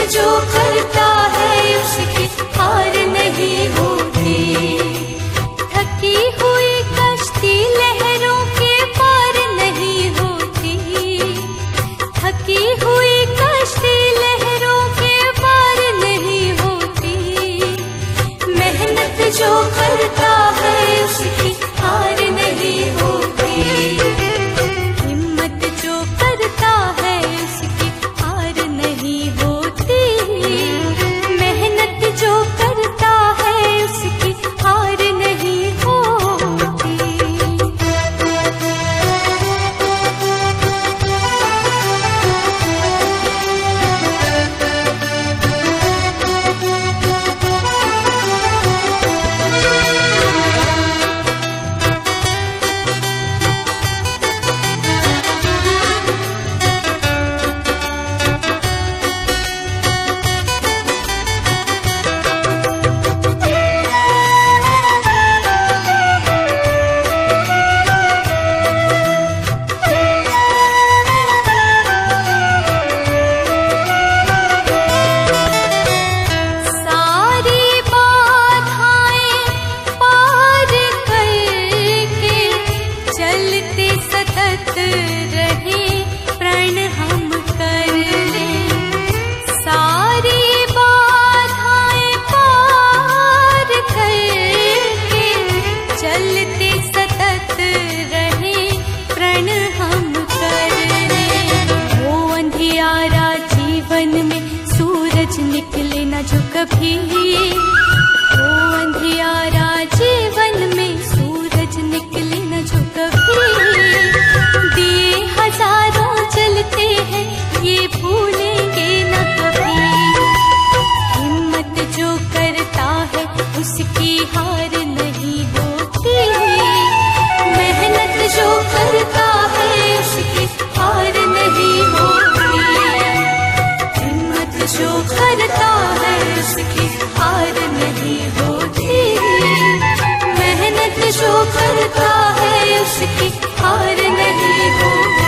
जो करता है उसकी हार नहीं होती। थकी हुई कश्ती लहरों के पार नहीं होती। थकी हुई कश्ती लहरों के पार नहीं होती। मेहनत जो करता है उसकी हार नहीं होती। हिम्मत जो करता है उसकी हार नहीं होती। मेहनत जो करता है उसकी हार नहीं होती। निकले ना जो कभी वो अंधियारा जीवन में सूरज निकले ना जो कभी। दिए हजारों जलते हैं ये भूलेंगे ना कभी। हिम्मत जो करता है उसकी हार नहीं होती। मेहनत जो करता है उसकी हार नहीं होती। जो करता है उसकी हार नहीं होती। मेहनत जो करता है उसकी हार नहीं होती।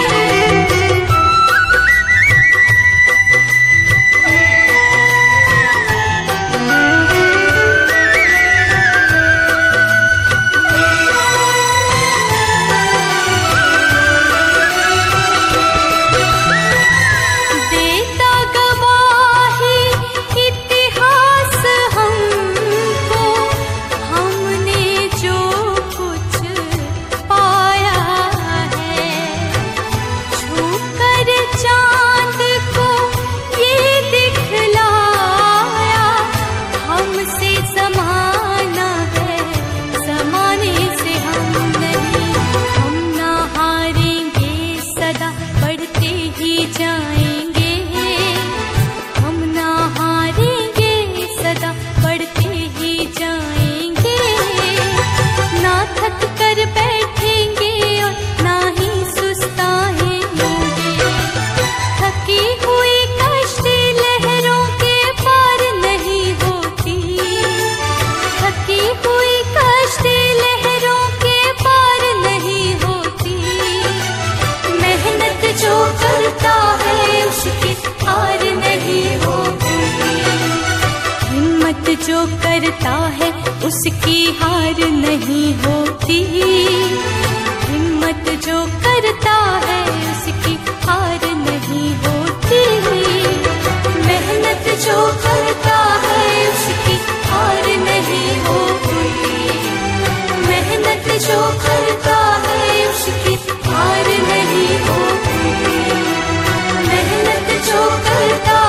जो करता है उसकी हार नहीं होती। हिम्मत जो करता है उसकी हार नहीं होती। मेहनत जो करता है उसकी हार नहीं होती। मेहनत जो करता है उसकी हार नहीं होती। मेहनत जो करता